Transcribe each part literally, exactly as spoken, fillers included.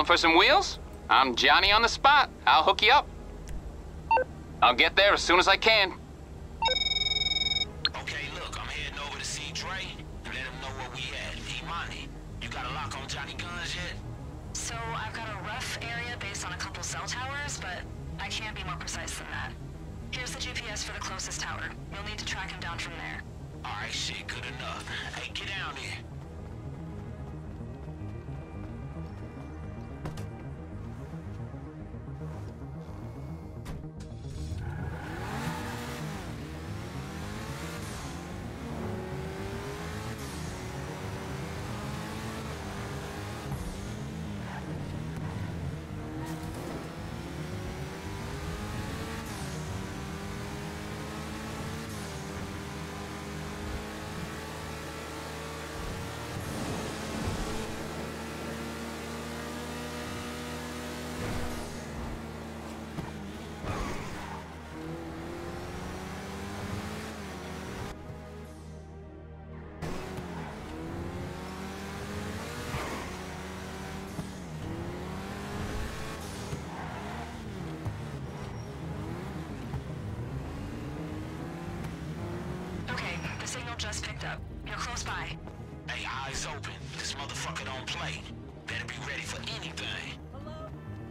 Calling for some wheels? I'm Johnny on the spot. I'll hook you up. I'll get there as soon as I can. Okay, look, I'm heading over to see Dre and let him know where we at. Imani, you got a lock on Johnny Guns yet? So I've got a rough area based on a couple cell towers, but I can't be more precise than that. Here's the G P S for the closest tower. You'll need to track him down from there. Alright, shit, good enough. Hey, get down here. Signal just picked up. You're close by. Hey, eyes open. This motherfucker don't play. Better be ready for anything. Hello?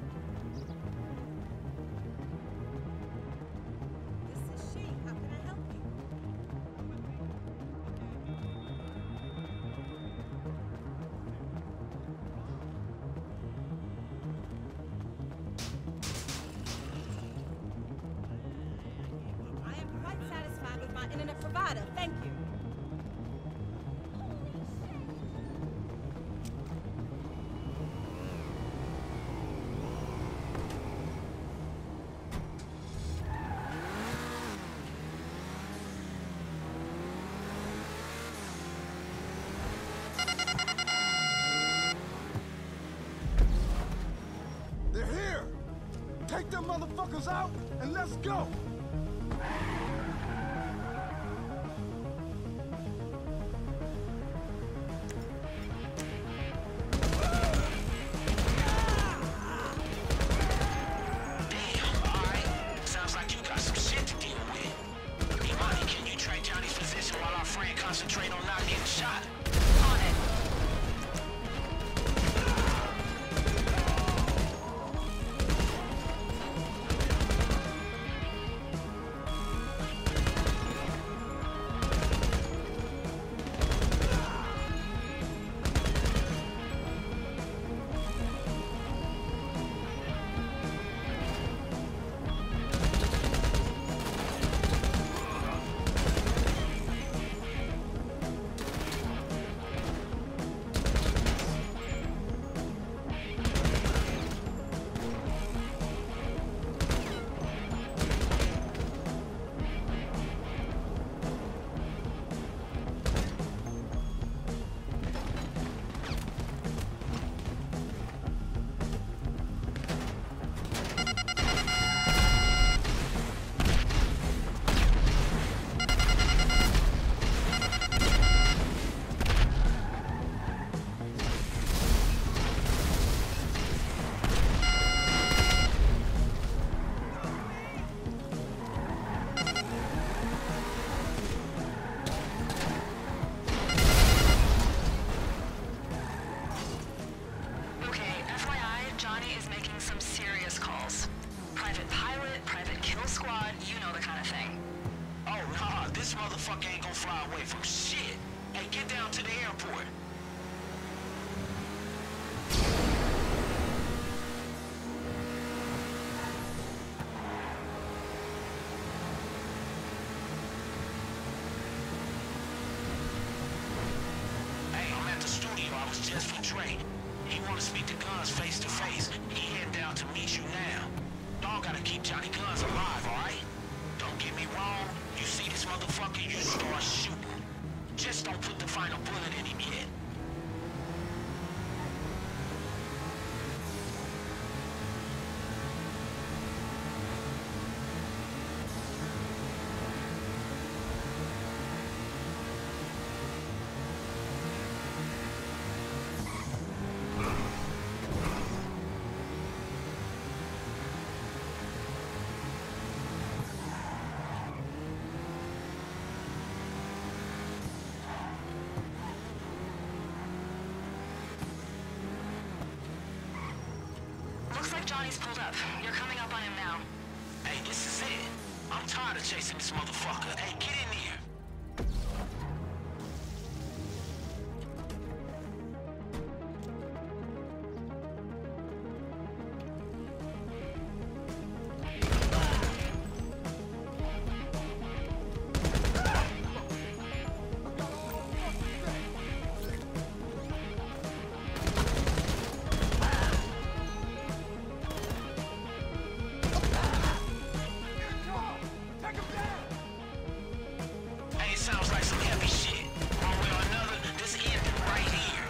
This is she. How can I help you? I am quite satisfied with my internet provider. Thank you. They're here! Take them motherfuckers out and let's go! Concentrate on not getting shot. On it. This motherfucker ain't gonna fly away from shit. Hey, get down to the airport. Hey, I'm at the studio. I was just with Dre. He wanna speak to Guns face to face. He heading down to meet you now. Y'all gotta keep Johnny Guns alive, alright? Don't get me wrong. You see this motherfucker, you start shooting. Just don't put the final bullet in him yet. Johnny's pulled up. You're coming up on him now. Hey, this is it. I'm tired of chasing this motherfucker. Hey, get in here. Sounds like some heavy shit. One way or another, this ended right here.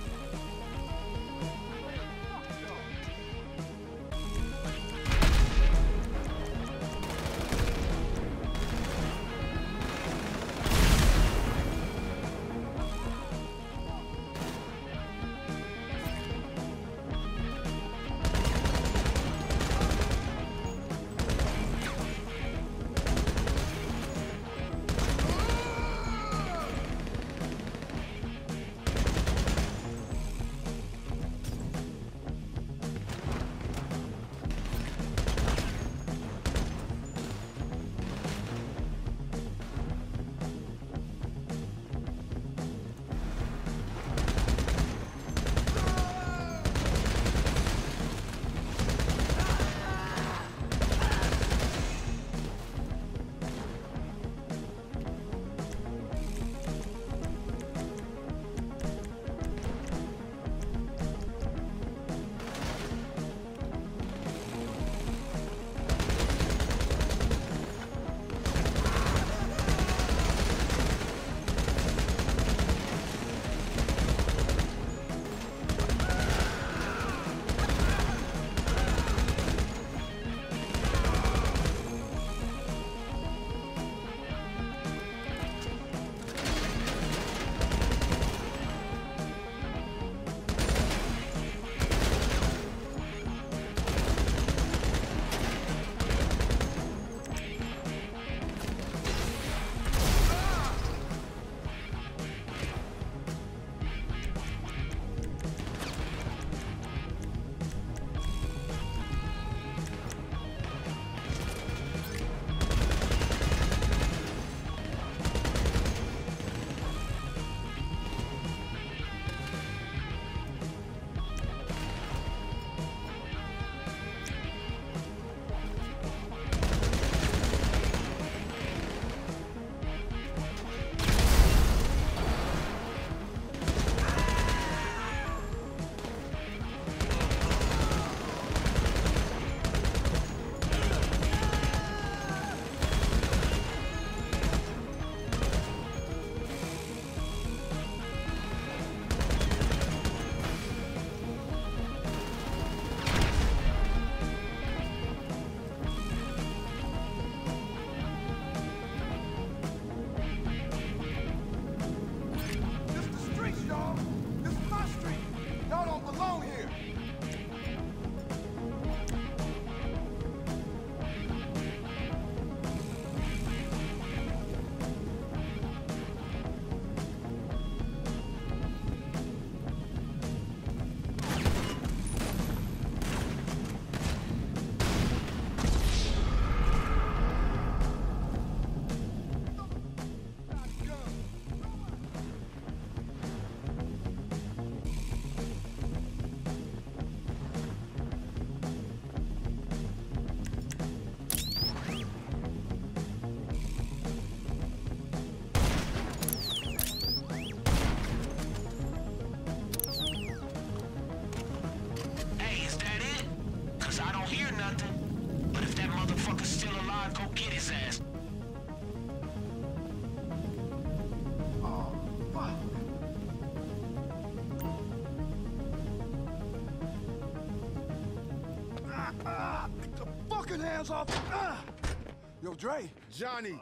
hands off. Ah! Yo, Dre. Johnny.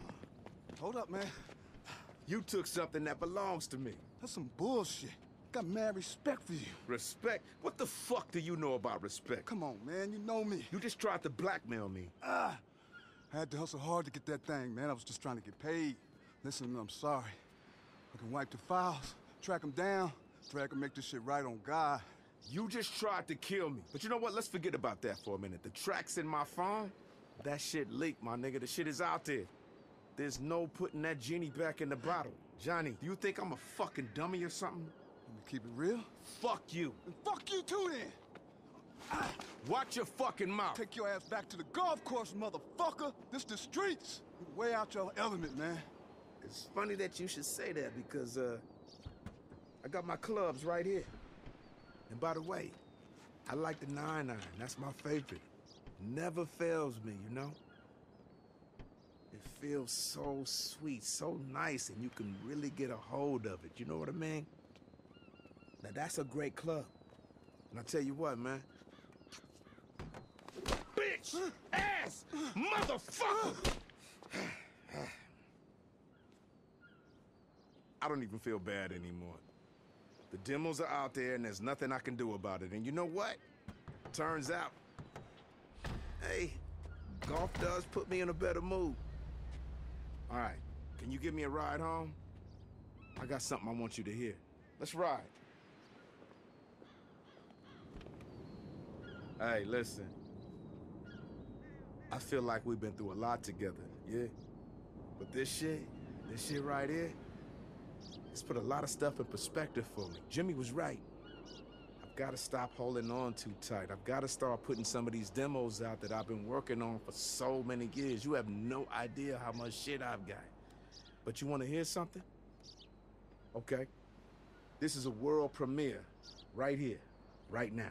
Hold up, man. You took something that belongs to me. That's some bullshit. Got mad respect for you. Respect? What the fuck do you know about respect? Come on, man. You know me. You just tried to blackmail me. Ah! I had to hustle hard to get that thing, man. I was just trying to get paid. Listen, I'm sorry. I can wipe the files, track them down, drag and make this shit right on God. You just tried to kill me. But you know what? Let's forget about that for a minute. The track's in my phone. That shit leaked, my nigga. The shit is out there. There's no putting that genie back in the bottle. Johnny, do you think I'm a fucking dummy or something? Let me keep it real. Fuck you. And fuck you too then. Ah, Watch your fucking mouth. take your ass back to the golf course, motherfucker. This the streets. You're way out your element, man. It's funny that you should say that because, uh, I got my clubs right here. And by the way, I like the nine iron. That's my favorite. Never fails me, you know? It feels so sweet, so nice, and you can really get a hold of it. You know what I mean? Now, that's a great club. And I tell you what, man. Bitch! Ass! Motherfucker! I don't even feel bad anymore. The demos are out there, and there's nothing I can do about it. And you know what? Turns out, hey, golf does put me in a better mood. All right, can you give me a ride home? I got something I want you to hear. Let's ride. Hey, listen. I feel like we've been through a lot together, yeah? But this shit, this shit right here, it's put a lot of stuff in perspective for me. Jimmy was right. I've got to stop holding on too tight. I've got to start putting some of these demos out that I've been working on for so many years. You have no idea how much shit I've got. But you want to hear something? Okay. This is a world premiere right here, right now.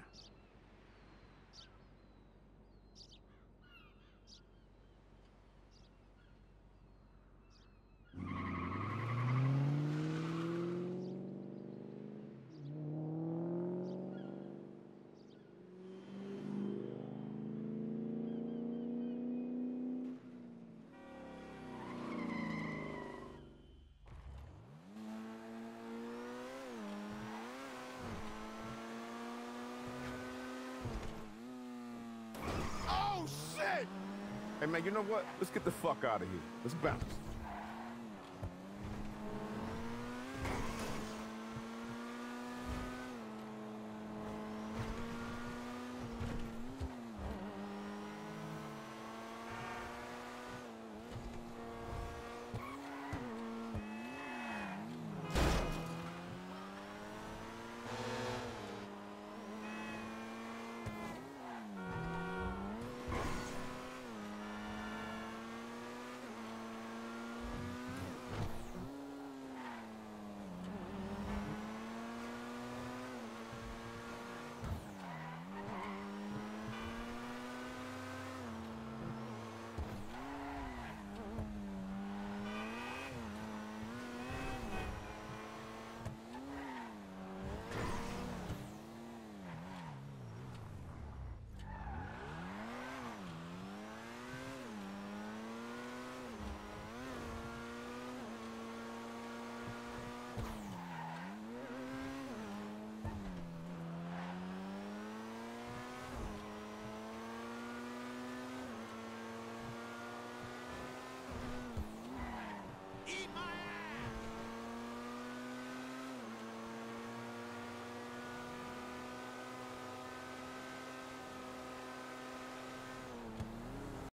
Hey, man, you know what? Let's get the fuck out of here. Let's bounce.